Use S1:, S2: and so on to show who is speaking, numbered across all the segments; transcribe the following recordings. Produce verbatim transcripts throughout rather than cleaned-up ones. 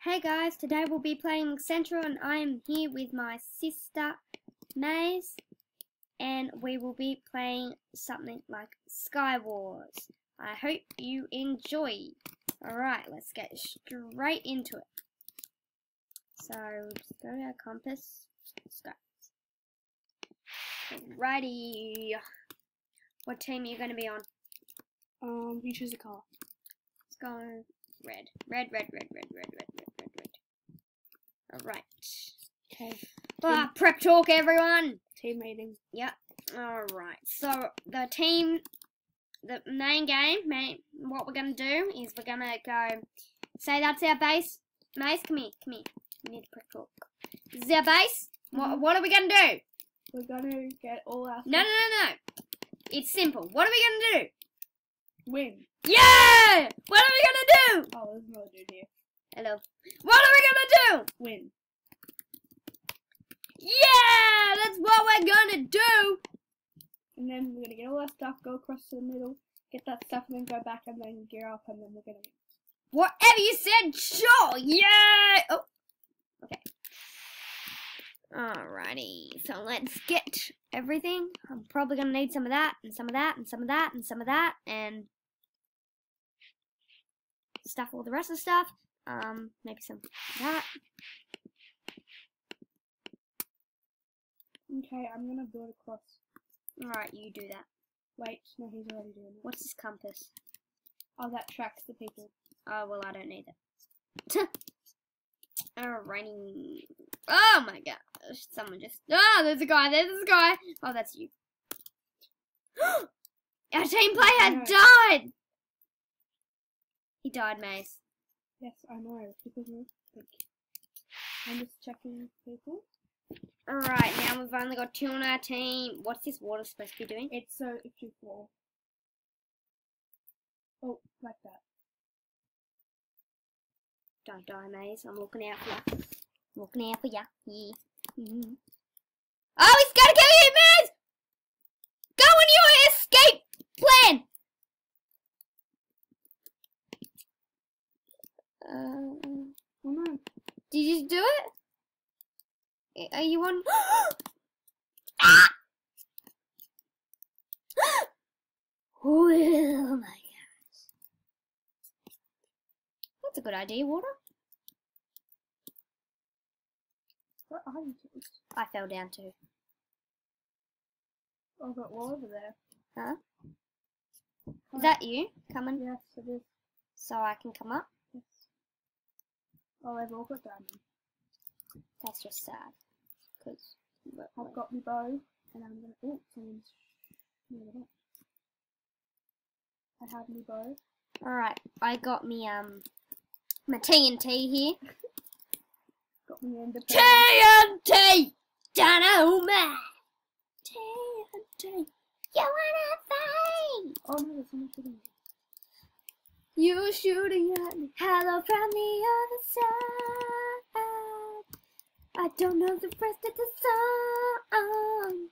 S1: Hey guys, today we'll be playing Central and I am here with my sister Maze and we will be playing something like Sky Wars. I hope you enjoy. Alright, let's get straight into it. So, we'll just go to our compass. Let's go. Alrighty. What team are you going to be on?
S2: Um, you choose a colour.
S1: Let's go red. Red, red, red, red, red, red, red, red, red. Alright.
S2: Okay.
S1: Ah, prep talk, everyone!
S2: Team meeting.
S1: Yep. Alright. So, the team, the main game, main, what we're going to do is we're going to go, say that's our base. Mace, come here, come here. We need to prep talk. This is our base. What,
S2: Mhm.
S1: what are we going to do?
S2: We're gonna get all our
S1: No, no, no, no. It's simple. What are we going to do?
S2: win.
S1: Yeah! What are we going to do?
S2: Oh, there's another dude here.
S1: Hello. What are we going to do?
S2: Win.
S1: Yeah! That's what we're going to do.
S2: And then we're gonna get all our stuff, go across to the middle, get that stuff, and then go back and then gear up, and then we're gonna win.
S1: Whatever you said, sure. Yeah! Oh. Okay. Alrighty. So let's get everything. I'm probably going to need some of that, and some of that, and some of that, and some of that, and stuff all the rest of the stuff. Um, maybe some of that.
S2: Okay, I'm gonna build across.
S1: Alright, you do that.
S2: Wait, no, he's already doing it.
S1: What's this compass?
S2: Oh, that tracks the people.
S1: Oh, well, I don't need it. Alrighty. Oh my gosh. Someone just... Oh, there's a guy. There's a guy. Oh, that's you. Our team player
S2: No.
S1: died. He died, Mace.
S2: Yes, I know. People here. I'm just checking people.
S1: Alright, now we've only got two on our team. What's this water supposed to be doing?
S2: It's so if you fall. Oh, like that.
S1: Don't die, Maze. I'm looking out for ya. I'm looking out for ya. Yeah. Mm-hmm. Oh, he's gonna kill you, Maze! Go on your escape plan! Uh,
S2: Oh no.
S1: did you do it? Are you on? Ah! Oh my gosh. That's a good idea, water.
S2: What are you doing?
S1: I fell down too.
S2: Oh, I've got wall over there.
S1: Huh?
S2: Oh,
S1: Is that you coming
S2: yes, it is.
S1: so I can come up?
S2: Yes. Oh, they've all got diamonds.
S1: That's just sad. Cause
S2: I've got my bow, and I'm gonna. Oh, someone's near the box. I have my bow.
S1: Alright, I got me um my T N T here.
S2: Got my ender
S1: T
S2: pearl.
S1: N T! Dynamite! T N T! You wanna fight?
S2: Oh no, there's someone shooting me.
S1: You shooting at me. Hello from the other side. I don't know the rest of the song.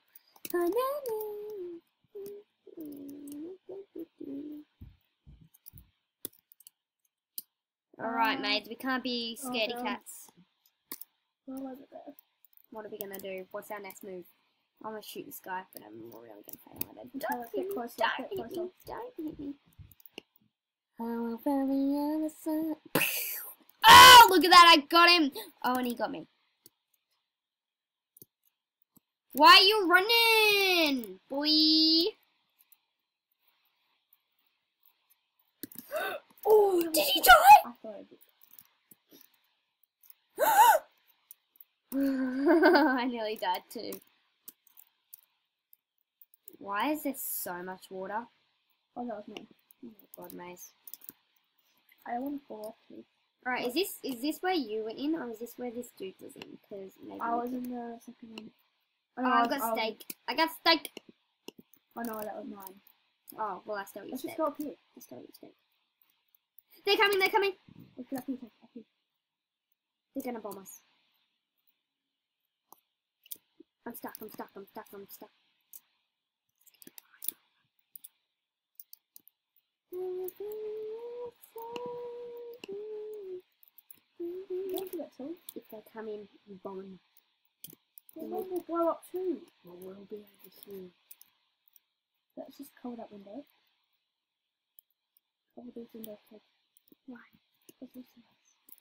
S1: Alright, mates, we can't be scaredy
S2: Oh,
S1: cats.
S2: Well over there.
S1: What are we gonna do? What's our next move? I'm gonna shoot this guy, but I'm really gonna fail at it.
S2: Okay,
S1: Don't
S2: let's
S1: hit
S2: get
S1: me,
S2: closer,
S1: don't
S2: let's get
S1: hit me,
S2: closer.
S1: don't hit me. Hello from the other side. Oh, look at that, I got him. Oh, and he got me. Why are you running, boy?
S2: Oh,
S1: Did he die?
S2: I thought I did.
S1: I nearly died too. Why is there so much water?
S2: Oh, that was me.
S1: Oh my god, Maze.
S2: I don't want to fall off too.
S1: Alright, is this is this where you were in, or is this where this dude was in? Because maybe
S2: I was in the second one.
S1: Oh,
S2: no,
S1: I
S2: was-
S1: got
S2: was-
S1: steak. I got steak.
S2: Oh no, that was mine.
S1: Oh, well, I stole your
S2: Let's
S1: steak.
S2: just go up here.
S1: I stole your steak. They're coming. They're coming.
S2: Let's get up here. Up here.
S1: They're gonna bomb us. I'm stuck. I'm stuck. I'm stuck. I'm stuck. come in and bomb.
S2: The one will blow up too.
S1: Well, we'll be over here.
S2: Let's just cover that window. Cover these windows too.
S1: Why?
S2: Because this is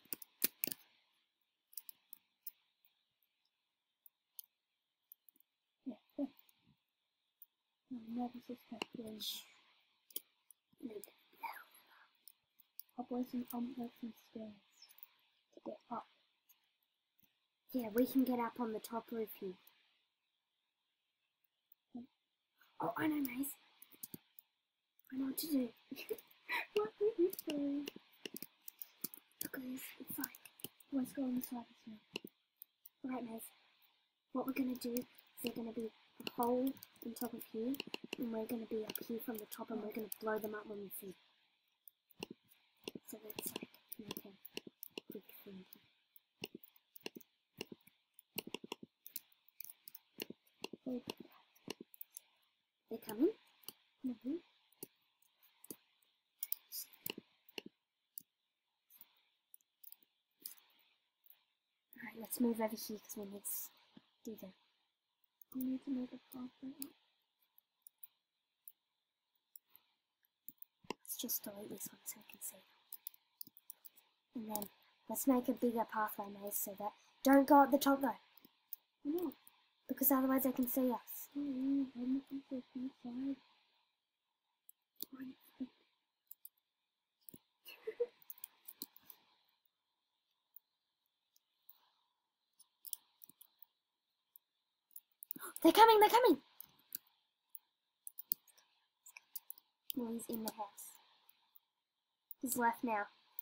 S2: yeah, yeah. No, never suspect doing. I'll blow some, I'll make some stairs to get up.
S1: Yeah, we can get up on the top roof here. Oh, I know, Maze. I know what to do.
S2: What did you do?
S1: Look at this. It's like,
S2: Let's go on the side as well.
S1: right, Maze. What we're going to do is there's going to be a hole on top of here, and we're going to be up here from the top, and we're going to blow them up when we see. So let's like make a quick thing.
S2: Oh,
S1: They're coming.
S2: mm-hmm.
S1: Alright, let's move over here because we need to do that.
S2: I need to make a pathway up.
S1: Let's just delete this one so we can see. And then let's make a bigger pathway, Maze, so that don't go at the top though.
S2: No.
S1: Because otherwise they can see us.
S2: Oh, I'm looking for the side.
S1: They're coming, they're coming! Well, he's in the house. He's left now.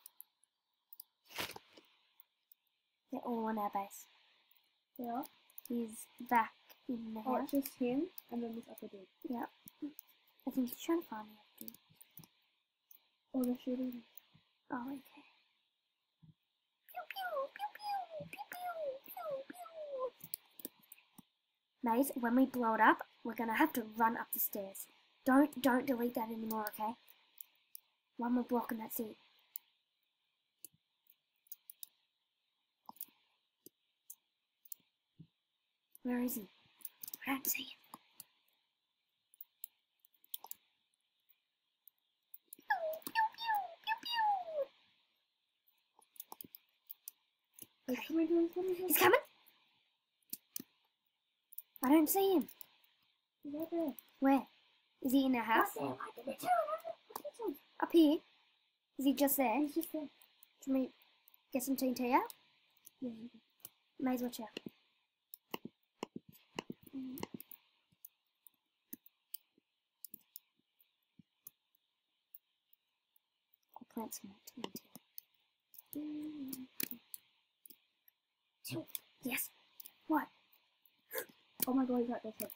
S1: They're all on our base.
S2: Yeah.
S1: He's back in the
S2: Oh,
S1: house.
S2: it's just him and then this other dude.
S1: Yep. I think he's trying to find me up there.
S2: Oh, they're shooting.
S1: Oh, okay. Pew pew, pew pew, pew pew, pew pew. Maze, when we blow it up, we're gonna have to run up the stairs. Don't don't delete that anymore, okay? One more block and that's it. Where is he? I don't see him.
S2: He's coming to us, coming to us.
S1: He's coming? I don't see him.
S2: He's right there.
S1: Where? Is he in our house?
S2: Right there, right there. It's him, right there.
S1: Up here? Is he just there?
S2: He's just there.
S1: Can we get some T N T out?
S2: Yeah.
S1: Maze, watch out. I'll plant some more T N T. Yes. What?
S2: Oh my god, he's right there. So.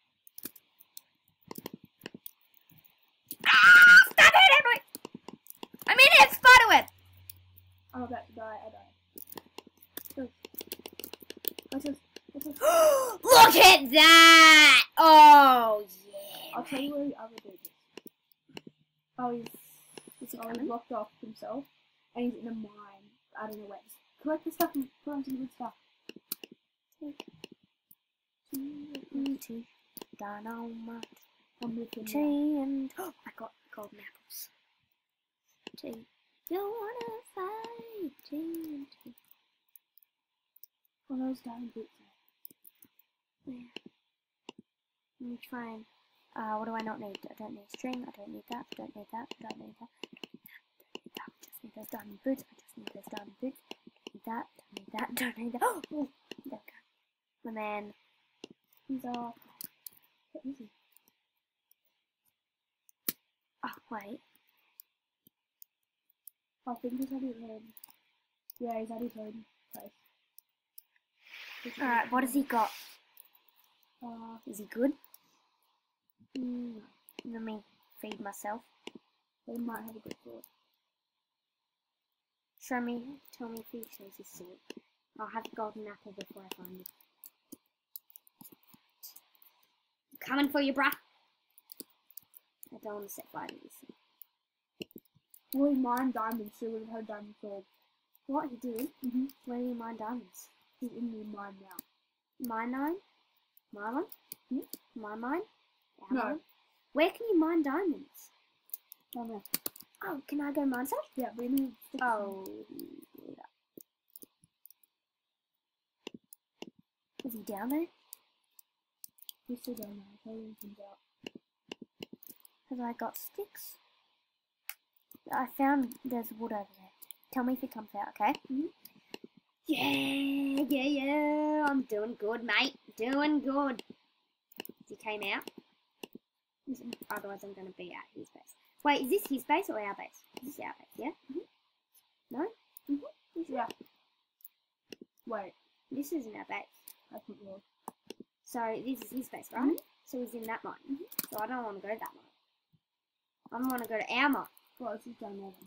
S1: Ah! Stop it, everybody! I'm in it! Spider web!
S2: I'm about to die. I died. Go. What's this? What's this?
S1: Look at that! Oh, yeah.
S2: I'll tell you where the other dude is. Oh, he's,
S1: Is he
S2: oh, he's
S1: coming?
S2: locked off himself. And he's in a mine. I don't know where. Just collect the stuff and put on some good stuff.
S1: T Dynamite.
S2: I'm with him
S1: T
S2: now.
S1: and oh, I got golden apples. T. You wanna fight? T and T.
S2: Oh, those diamond boots.
S1: Yeah. Let me try and. Uh, what do I not need? I don't need string. I don't need that. I don't need that. I don't need that. I just need those diamond boots. I just need those diamond boots. Don't need that. Don't need that. Don't need that. Oh, there we go. And then
S2: He's uh. What is he?
S1: oh wait.
S2: I think he's at his home. Yeah, he's at his home place.
S1: All right. What has he got?
S2: Uh,
S1: Is he good? Mm, let me feed myself.
S2: he might have a good sword.
S1: Show me. Tell me if he shows his sword. I'll have a golden apple before I find it. Coming for you, bruh. I don't want to set fire to this.
S2: Well, he mined diamonds, so he would have had a diamond sword.
S1: What he did?
S2: Mm-hmm.
S1: Where do you mine diamonds?
S2: He's in the mine now.
S1: My mine? My one?
S2: Hmm?
S1: My mine? Our
S2: No.
S1: mine? Where can you mine diamonds?
S2: Oh no.
S1: Oh, can I go mine some?
S2: Yeah, we need sticks.
S1: Oh. Is he down there?
S2: We still don't know. Maybe he comes out.
S1: Have I got sticks? I found there's wood over there. Tell me if it comes out, okay?
S2: Mhm.
S1: Yeah, yeah, yeah. I'm doing good, mate. Doing good. He came out. Otherwise, I'm going to be at his base. Wait, is this his base or our base? This is our base, yeah? Mm-hmm. No? Mm-hmm.
S2: Yeah. Wait,
S1: This isn't our base.
S2: I think yours.
S1: So this is his base, right?
S2: Mhm.
S1: So he's in that mine. So I don't want to go to that mine. I want to go to our mine.
S2: Well, it's just down there then.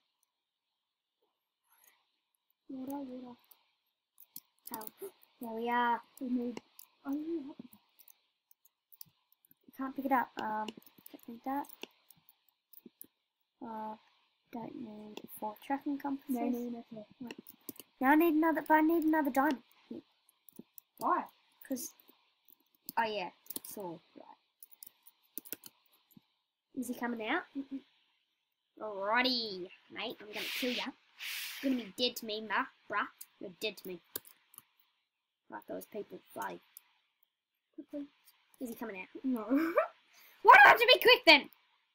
S1: Water, water. Oh, there we are.
S2: We need. Oh, yeah.
S1: Can't pick it up. Um, don't need that. Uh, don't need four tracking compasses.
S2: No, no, no, no.
S1: Now I need another, but I need another diamond.
S2: Why?
S1: Cause, oh yeah, sword, right. Is he coming out? Mm-mm. Alrighty, mate, I'm gonna kill ya. You're gonna be dead to me, ma, bruh. You're dead to me. Like those people fly. Quickly. Is he coming out?
S2: No.
S1: Why do I have to be quick then?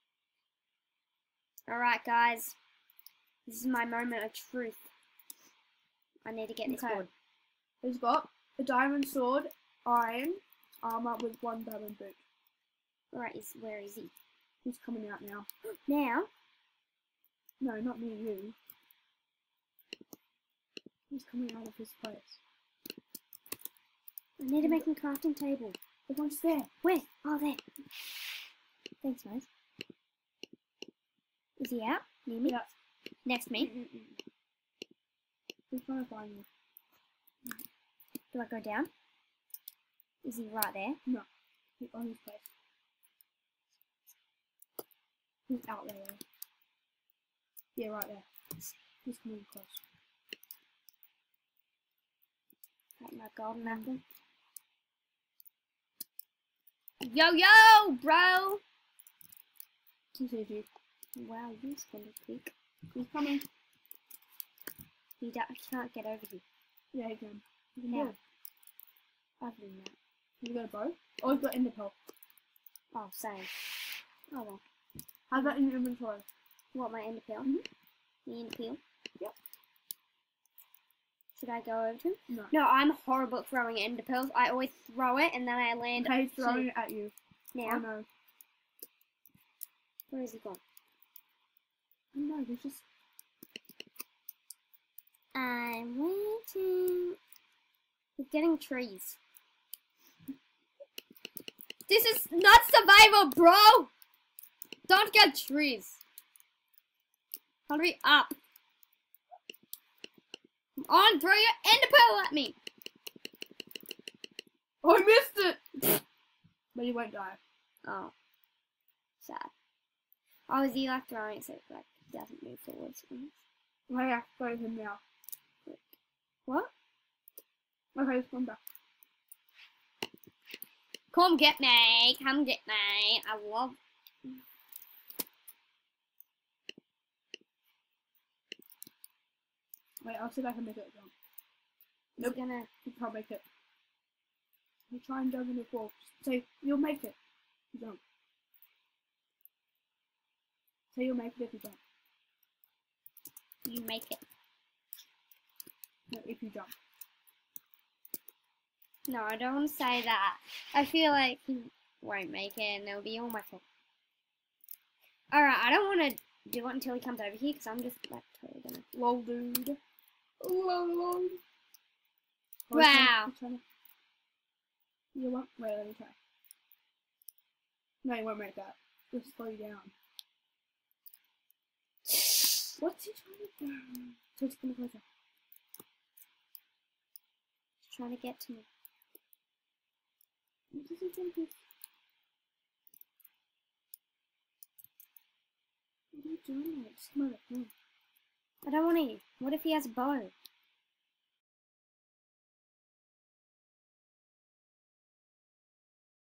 S1: Alright, guys. This is my moment of truth. I need to get this
S2: Okay.
S1: board.
S2: He's got a diamond sword, iron, armor with one diamond boot.
S1: Alright, is where is he?
S2: He's coming out now.
S1: Now?
S2: No, not near you. He's coming out of his place.
S1: I need to make a crafting table.
S2: The one's there.
S1: Where? Oh, there. Thanks, Mose. Is he out? Near me?
S2: Yeah.
S1: Next to me?
S2: He's trying to find you.
S1: Do I go down? Is he right there?
S2: No. He's on his place. He's out there. Though. Yeah, right there. He's coming close.
S1: Like my golden apple. Yo, yo, bro!
S2: He's easy.
S1: Wow, you responded quick.
S2: He's coming.
S1: He da- can't get over here.
S2: Yeah, he can. He can
S1: How?
S2: do it.
S1: Other than that.
S2: Have you got a bow? Oh, he's got ender pearl.
S1: Oh, same. Oh well.
S2: Have that in your inventory.
S1: What, my ender peel?
S2: Mhm.
S1: The ender peel?
S2: Yep.
S1: Should I go over to him?
S2: No.
S1: No, I'm horrible at throwing ender pearls. I always throw it and then I land
S2: Okay, he's
S1: here.
S2: throwing it at you.
S1: Now.
S2: Oh no.
S1: Where is he gone?
S2: Oh no, he's just.
S1: I'm waiting. He's getting trees. This is not survival, bro! Don't get trees. Hurry up. Come on, throw your ender pearl at me.
S2: Oh, I missed it! But he won't die.
S1: Oh. Sad. Oh, is he like throwing it so it like he doesn't move forwards?
S2: I have to go to him now.
S1: What?
S2: Okay, he's gone back.
S1: Come get me. Come get me. I love.
S2: Wait, I'll see if I can make it jump.
S1: He's
S2: Nope.
S1: gonna.
S2: You can't make it. You try and jump in the wall. Say, you'll make it. You jump. Say you'll make it if you jump.
S1: You make it.
S2: No, if you jump.
S1: No, I don't want to say that. I feel like he won't make it and it'll be all my fault. Alright, I don't want to do it until he comes over here because I'm just like totally gonna.
S2: Lol, dude. Lol, lol. Oh,
S1: Wow.
S2: he's trying- he's trying to- You won't? Wait, let me try. No, you won't make that. Just slow you down. What's he trying to do? So it's coming closer.
S1: He's trying to get to me.
S2: What does he think is... What are you doing there? Just come over. Come on.
S1: I don't want to. What if he has a bow?